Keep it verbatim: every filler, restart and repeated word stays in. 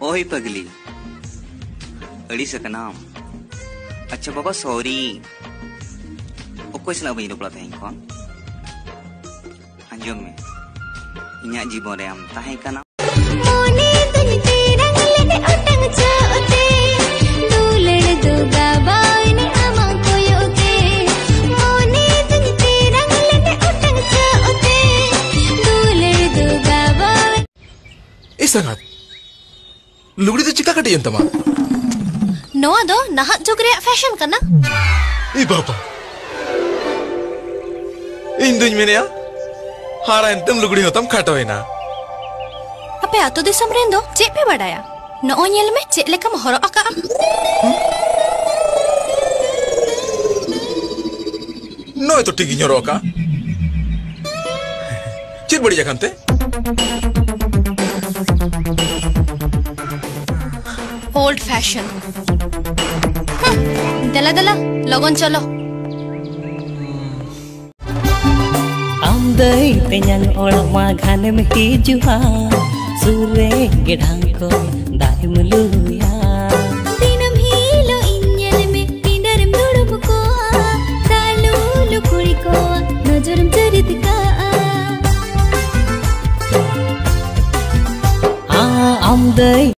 ओए पगली अड़ी सकनाम अच्छा बाबा सॉरी ओको सला बई रोपड़ा तहें कौन अंजम में इन्या जीवन रे आम ताहे कना मोने तुन तेरा लेने ओटंग चाओते दूलड़ दुगा बाइने आमा कोयोते मोने तुन तेरा लेने ओटंग चाओते दूलड़ दुगा बाइ ए संगात लुगड़ी तो चिका कटी अंतमा नोआ दो नाहक जुग रे फैशन कना ई बाबा इन दुñ मेनेया हारा एंतम लुगड़ी होतम खाटोइना अपे आतो दिसम रेन दो चे पे बडाया नो ओनेल में चे लेकम हरो अका नो तो ठीक ñoro का चिर बड़ी जखनते ओल्ड फैशन दला दला लगन चलो आमदई तेnyang orang ma घाने में हिजुआ सुरे गेढांग को